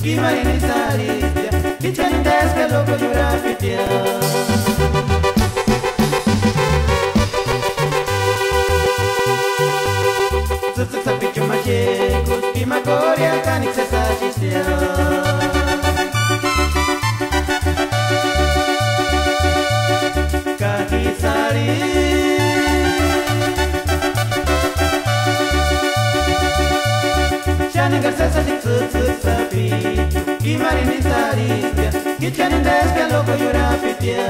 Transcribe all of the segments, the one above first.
Chi marini sarizia, chi c'è in desca loco di graffitia. Zățăc să piciu machecul, prima coria canic se sacistia. Kaki sari Shani garsa sa dik zățăc să piciu, chi marini sarizia, chi c'è in desca loco di graffitia.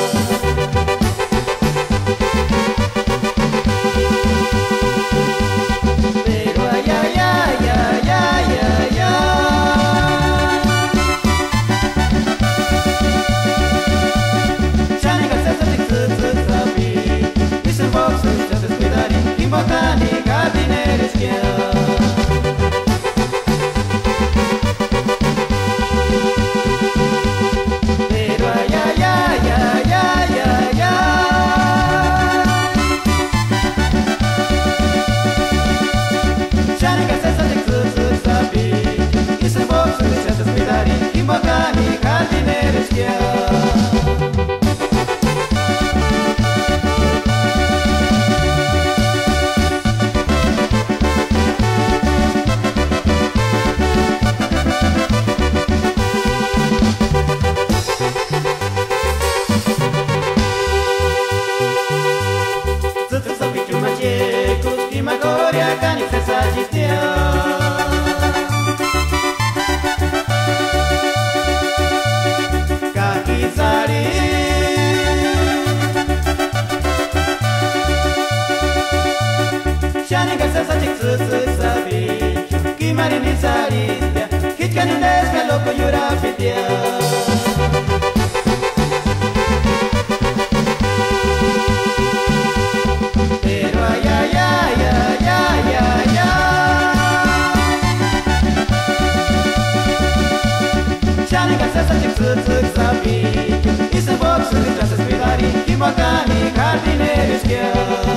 Magoria canic se sagistia. Kaki sari Shani garsa sa dik zățăc să piciu, chi marini sarizia, chi c'è in desca loco di graffitia. Zățăc să piciu, i se boxă, să spilari, chi mocani, cardineri, schia.